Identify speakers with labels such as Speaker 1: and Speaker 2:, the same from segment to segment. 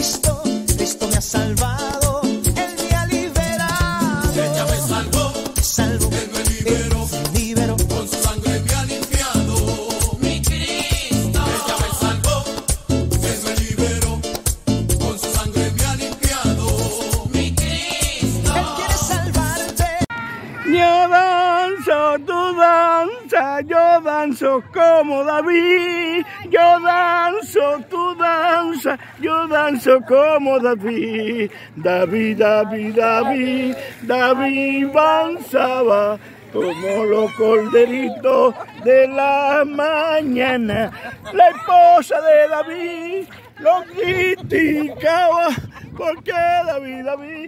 Speaker 1: Cristo, Cristo me ha salvado, Él me ha liberado.
Speaker 2: Ella me salvó,
Speaker 1: Me salvó,
Speaker 2: Él me liberó,
Speaker 1: me liberó.
Speaker 2: con su sangre me ha limpiado. Mi Cristo. Ella me salvó, Él me liberó, con su sangre me ha limpiado. Mi Cristo.
Speaker 1: Él quiere salvarte.
Speaker 3: Yo danzo, tú danza, yo danzo como David. Yo danzo, tú danza, yo danzo como David. David, David, David, David danzaba como los corderitos de la mañana. La esposa de David lo criticaba porque David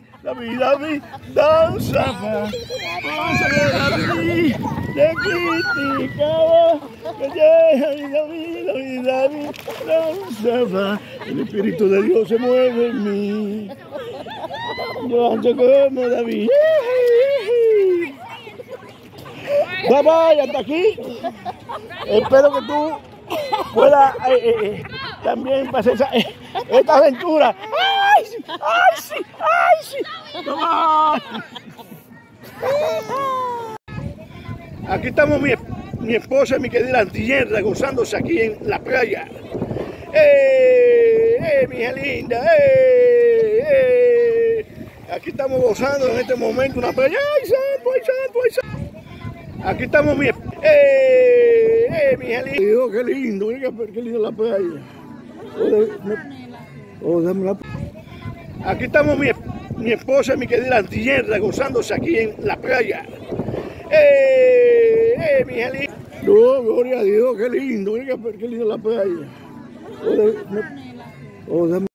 Speaker 3: danzaba. La esposa de David le criticaba porque David danzaba. El Espíritu de Dios se mueve en mí. Yo danzo como David. Bye bye, hasta aquí. Espero que tú puedas también pasar esta aventura. ¡Ay, sí! ¡Ay, sí! ¡Ay, sí! Bye bye. Aquí estamos mi esposa y mi querida antillera gozándose aquí en la playa. Mi hija linda! Aquí estamos gozando en este momento una playa. ¡Ay, santo, ay, santo, ay, santo! Aquí estamos mi hija linda. Dios, qué lindo, mira qué lindo la playa. Aquí estamos mi esposa y mi querida antillera gozándose aquí en la playa. Mi hija linda. No, gloria a Dios, qué lindo, mira qué lindo la playa.